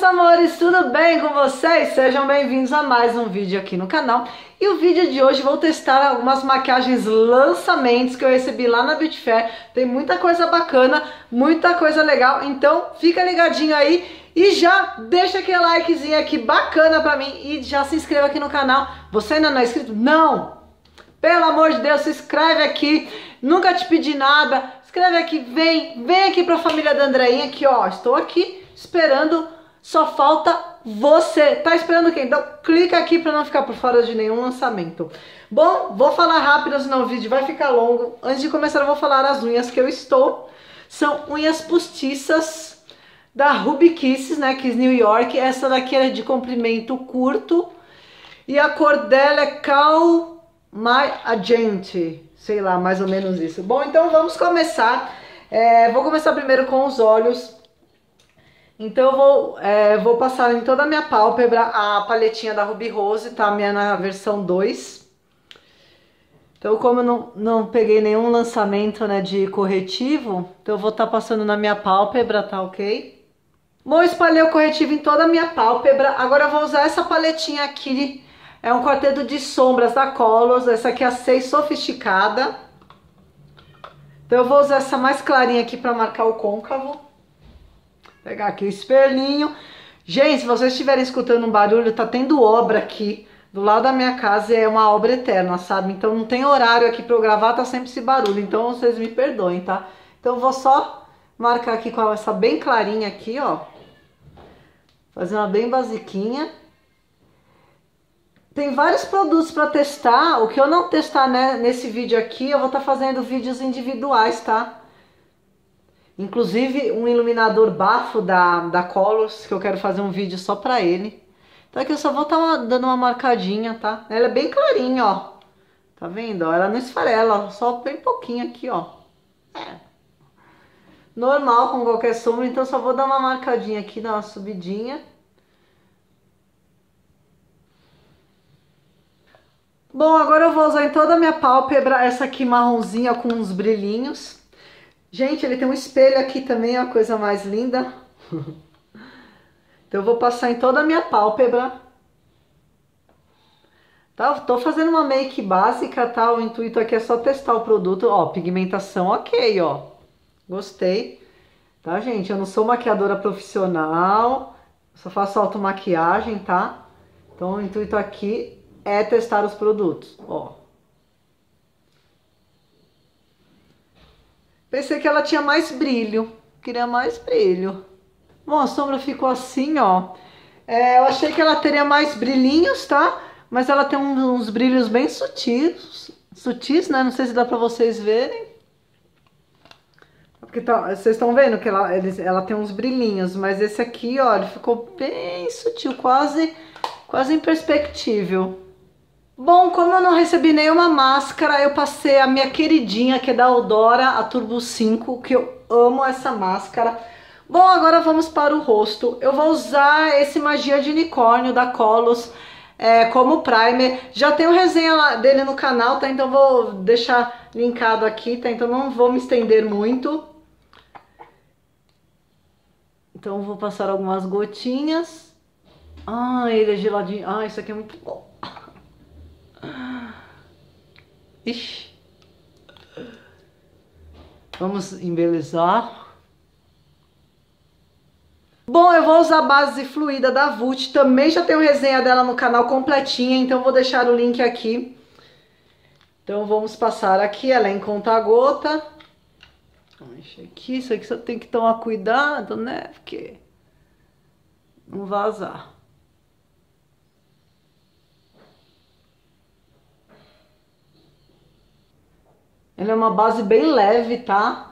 meus amores, tudo bem com vocês? Sejam bem-vindos a mais um vídeo aqui no canal. E o vídeo de hoje vou testar algumas maquiagens lançamentos que eu recebi lá na Beauty Fair. Tem muita coisa bacana, muita coisa legal, então fica ligadinho aí e já deixa aquele likezinho aqui bacana pra mim e já se inscreva aqui no canal. Você ainda não é inscrito? Não! Pelo amor de Deus, se inscreve aqui, nunca te pedi nada, escreve aqui, vem aqui pra família da Andreinha, que ó, estou aqui esperando, só falta você. Tá esperando quem? Então clica aqui pra não ficar por fora de nenhum lançamento. Bom, vou falar rápido, senão o vídeo vai ficar longo. Antes de começar eu vou falar as unhas que eu estou. São unhas postiças da Ruby Kisses, né, Kiss New York. Essa daqui é de comprimento curto e a cor dela é Call My Agent, sei lá, mais ou menos isso. Bom, então vamos começar. Vou começar primeiro com os olhos. Então eu vou passar em toda a minha pálpebra a paletinha da Ruby Rose, tá? Minha na versão 2. Então como eu não peguei nenhum lançamento, né, de corretivo, então eu vou estar passando na minha pálpebra, tá ok? Bom, eu espalhei o corretivo em toda a minha pálpebra. Agora eu vou usar essa paletinha aqui. É um quarteto de sombras da Colors. Essa aqui é a 6 sofisticada. Então eu vou usar essa mais clarinha aqui para marcar o côncavo. Pegar aqui o espelhinho. Gente, se vocês estiverem escutando um barulho, tá tendo obra aqui do lado da minha casa e é uma obra eterna, sabe? Então não tem horário aqui para eu gravar, tá sempre esse barulho. Então vocês me perdoem, tá? Então eu vou só marcar aqui com essa bem clarinha aqui, ó. Fazer uma bem basiquinha. Tem vários produtos para testar. O que eu não testar, né, nesse vídeo aqui, eu vou estar fazendo vídeos individuais, tá? Inclusive um iluminador bafo da Colors, que eu quero fazer um vídeo só pra ele. Então aqui eu só vou estar dando uma marcadinha, tá? Ela é bem clarinha, ó. Tá vendo? Ela não esfarela, só bem pouquinho aqui, ó. Normal com qualquer sombra, então só vou dar uma marcadinha aqui, dar uma subidinha. Bom, agora eu vou usar em toda a minha pálpebra essa aqui marronzinha com uns brilhinhos. Gente, ele tem um espelho aqui também, a coisa mais linda. Então eu vou passar em toda a minha pálpebra. Tá? Tô fazendo uma make básica, tá? O intuito aqui é só testar o produto. Ó, pigmentação ok, ó. Gostei. Tá, gente? Eu não sou maquiadora profissional. Só faço automaquiagem, tá? Então o intuito aqui é testar os produtos, ó. Pensei que ela tinha mais brilho, queria mais brilho. Bom, a sombra ficou assim, ó. Eu achei que ela teria mais brilhinhos, tá? Mas ela tem uns brilhos bem sutis, né? Não sei se dá pra vocês verem. Porque vocês estão vendo que ela tem uns brilhinhos, mas esse aqui, ó, ele ficou bem sutil, quase imperceptível. Bom, como eu não recebi nenhuma máscara, eu passei a minha queridinha, que é da Eudora, a Turbo 5, que eu amo essa máscara. Bom, agora vamos para o rosto. Eu vou usar esse Magia de Unicórnio da Colors como primer. Já tenho resenha dele no canal, tá? Então vou deixar linkado aqui, tá? Então não vou me estender muito. Então vou passar algumas gotinhas. Ah, ele é geladinho. Ah, isso aqui é muito bom. Ixi. Vamos embelezar. Bom, eu vou usar a base fluida da Vult. Também já tenho resenha dela no canal completinha, então vou deixar o link aqui. Então vamos passar aqui, ela é em conta-gota. Isso aqui só tem que tomar cuidado, né? Porque não vazar. Ela é uma base bem leve, tá?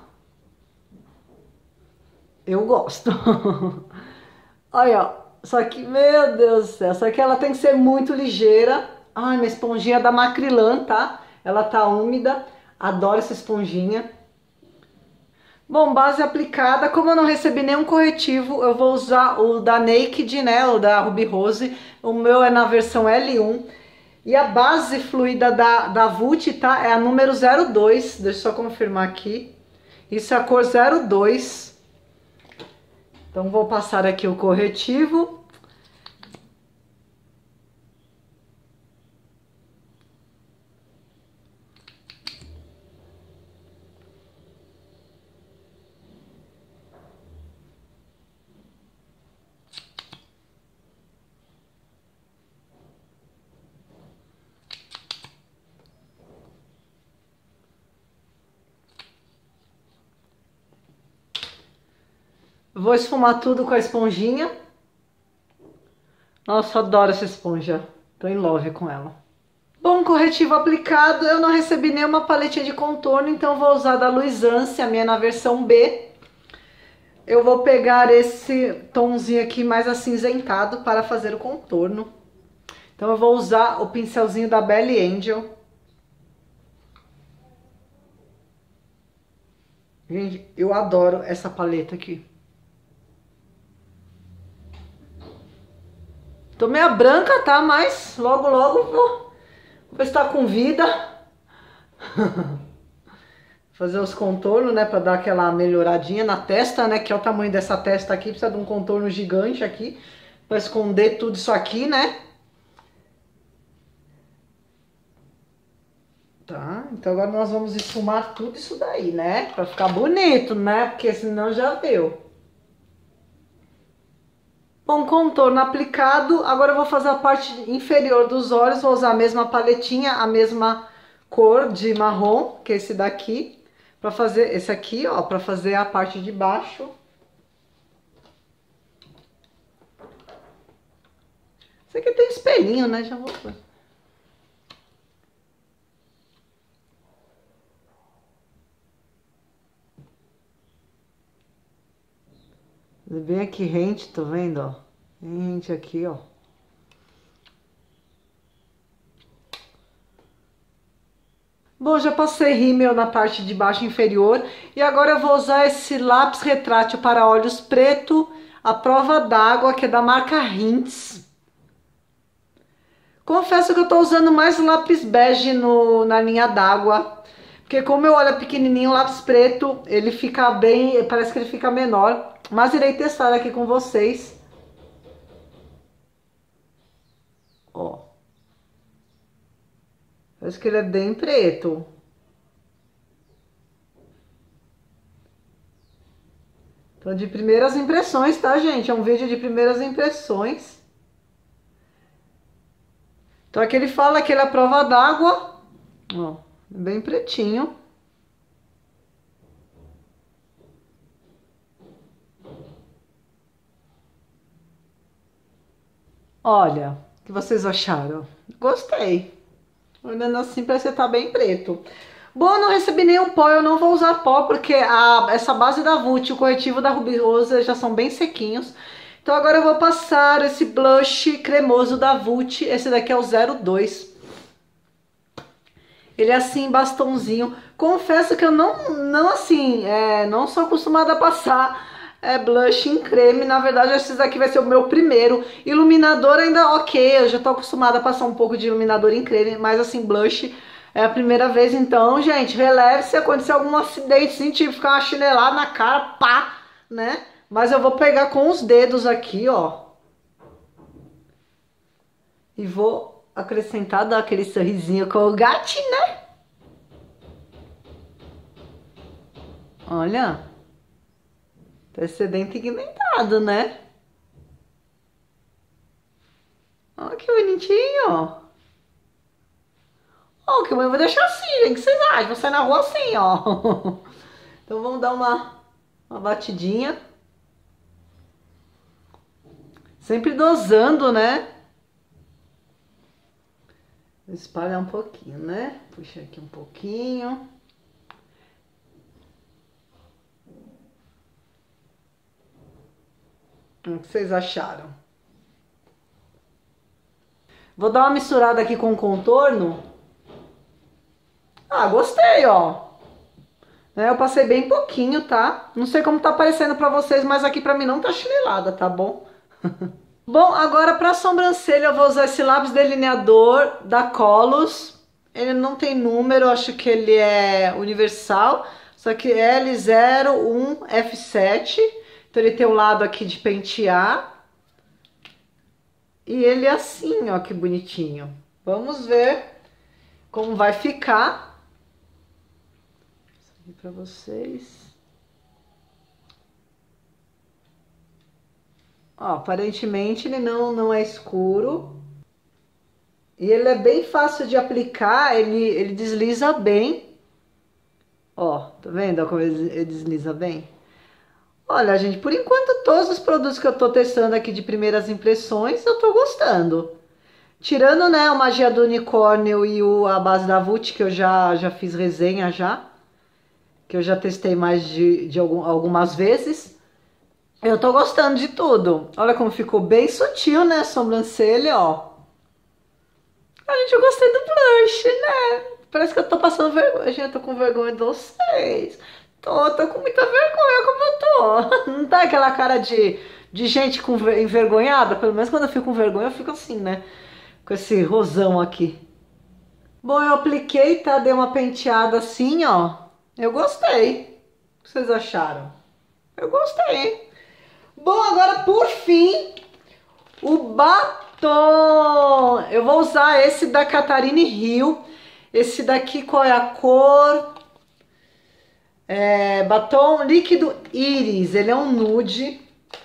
Eu gosto. Olha, ó. Só que, meu Deus do céu. Só que ela tem que ser muito ligeira. Ai, minha esponjinha é da Macrylan, tá? Ela tá úmida. Adoro essa esponjinha. Bom, base aplicada. Como eu não recebi nenhum corretivo, eu vou usar o da Naked, né? O da Ruby Rose. O meu é na versão L1. E a base fluida da Vult, tá? É a número 02. Deixa eu só confirmar aqui. Isso é a cor 02. Então vou passar aqui o corretivo. Vou esfumar tudo com a esponjinha. Nossa, adoro essa esponja. Tô em love com ela. Bom, corretivo aplicado. Eu não recebi nenhuma paletinha de contorno, então vou usar da Luisance, a minha na versão B. Eu vou pegar esse tomzinho aqui mais acinzentado para fazer o contorno. Então eu vou usar o pincelzinho da Belly Angel. Gente, eu adoro essa paleta aqui. Tô meia branca, tá? Mas logo, logo vou estar com vida. Fazer os contornos, né? Pra dar aquela melhoradinha na testa, né? Que é o tamanho dessa testa aqui. Precisa de um contorno gigante aqui. Pra esconder tudo isso aqui, né? Tá? Então agora nós vamos esfumar tudo isso daí, né? Pra ficar bonito, né? Porque senão já deu. Bom, contorno aplicado, agora eu vou fazer a parte inferior dos olhos, vou usar a mesma paletinha, a mesma cor de marrom, que é esse daqui, para fazer esse aqui, ó, para fazer a parte de baixo. Esse aqui tem espelhinho, né? Já vou... Bem aqui rente, tô vendo, ó? Rente aqui, ó. Bom, já passei rímel na parte de baixo inferior. E agora eu vou usar esse lápis retrátil para olhos preto, a prova d'água, que é da marca Hints. Confesso que eu tô usando mais lápis bege na linha d'água. Porque como meu olho é pequenininho, o lápis preto, ele fica bem, parece que ele fica menor. Mas irei testar aqui com vocês. Ó. Parece que ele é bem preto. Então, de primeiras impressões, tá, gente? É um vídeo de primeiras impressões. Então, aqui ele fala que ele é a prova d'água. Ó, bem pretinho. Olha, o que vocês acharam? Gostei. Olhando assim, parece que tá bem preto. Bom, eu não recebi nenhum pó, eu não vou usar pó, porque essa base da Vult e o corretivo da Ruby Rosa já são bem sequinhos. Então agora eu vou passar esse blush cremoso da Vult, esse daqui é o 02. Ele é assim, bastãozinho. Confesso que eu não sou acostumada a passar blush em creme. Na verdade, esse daqui vai ser o meu primeiro. Iluminador ainda ok, eu já tô acostumada a passar um pouco de iluminador em creme, mas assim, blush é a primeira vez. Então, gente, releve se acontecer algum acidente, sentir ficar uma chinelada na cara, pá, né? Mas eu vou pegar com os dedos aqui, ó. E vou acrescentar, dar aquele sorrisinho com o gatinho, né? Olha. Tá esse dente pigmentado, né? Olha que bonitinho. Ó, que eu vou deixar assim, gente. O que vocês acham? Vou sair na rua assim, ó. Então vamos dar uma batidinha. Sempre dosando, né? Vou espalhar um pouquinho, né? Puxa aqui um pouquinho. O que vocês acharam? Vou dar uma misturada aqui com o contorno. Ah, gostei, ó. Eu passei bem pouquinho, tá? Não sei como tá aparecendo pra vocês, mas aqui pra mim não tá chinelada, tá bom? Bom, agora pra sobrancelha eu vou usar esse lápis delineador da Colors. Ele não tem número, acho que ele é universal. Só que L01F7. Então ele tem o lado aqui de pentear. E ele é assim, ó, que bonitinho. Vamos ver como vai ficar. Isso aqui pra vocês. Ó, aparentemente ele não é escuro. E ele é bem fácil de aplicar, ele desliza bem. Ó, tá vendo como ele desliza bem? Olha, gente, por enquanto todos os produtos que eu tô testando aqui de primeiras impressões, eu tô gostando. Tirando, né, o Magia do Unicórnio e a base da Vult, que eu já fiz resenha já. Que eu já testei mais de algumas vezes. Eu tô gostando de tudo. Olha como ficou bem sutil, né, a sobrancelha, ó. A gente, eu gostei do blush, né? Parece que eu tô passando vergonha. Gente, eu tô com vergonha de vocês. Tô com muita vergonha como eu tô. Não tá aquela cara de gente envergonhada? Pelo menos quando eu fico com vergonha, eu fico assim, né? Com esse rosão aqui. Bom, eu apliquei, tá? Dei uma penteada assim, ó. Eu gostei. O que vocês acharam? Eu gostei. Bom, agora por fim, o batom. Eu vou usar esse da Catarine Hill. Esse daqui, qual é a cor? Batom líquido Iris. Ele é um nude.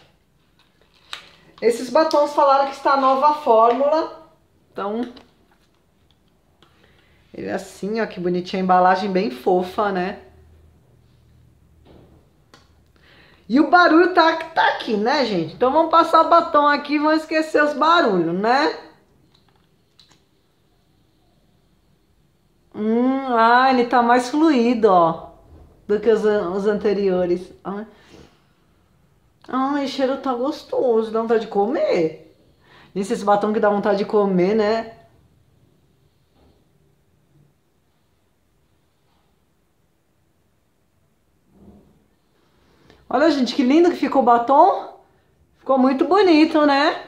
Esses batons falaram que está a nova fórmula. Então, ele é assim, ó, que bonitinha. A embalagem bem fofa, né? E o barulho tá aqui, né, gente? Então vamos passar o batom aqui e vamos esquecer os barulhos, né? Ele tá mais fluido, ó, do que os anteriores. Ai, o cheiro tá gostoso, dá vontade de comer. Esse batom que dá vontade de comer, né? Olha, gente, que lindo que ficou o batom. Ficou muito bonito, né?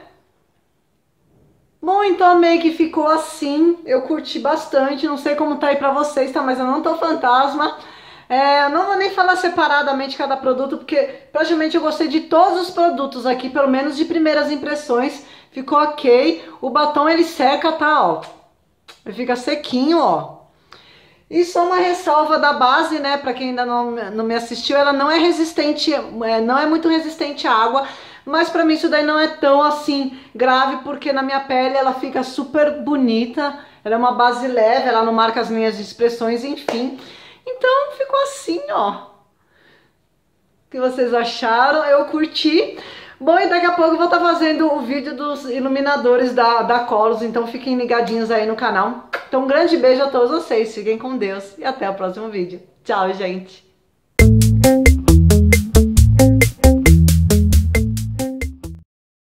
Bom, então a make ficou assim. Eu curti bastante. Não sei como tá aí pra vocês, tá? Mas eu não tô fantasma. Eu não vou nem falar separadamente cada produto, porque praticamente eu gostei de todos os produtos aqui, pelo menos de primeiras impressões. Ficou ok. O batom ele seca, tá? Ó. Ele fica sequinho, ó. E só uma ressalva da base, né, para quem ainda não me assistiu, ela não é resistente, não é muito resistente à água, mas para mim isso daí não é tão assim grave, porque na minha pele ela fica super bonita, ela é uma base leve, ela não marca as linhas de expressões, enfim. Então ficou assim, ó. O que vocês acharam? Eu curti. Bom, e daqui a pouco eu vou estar fazendo o vídeo dos iluminadores da Colors, então fiquem ligadinhos aí no canal. Então um grande beijo a todos vocês, fiquem com Deus e até o próximo vídeo. Tchau, gente!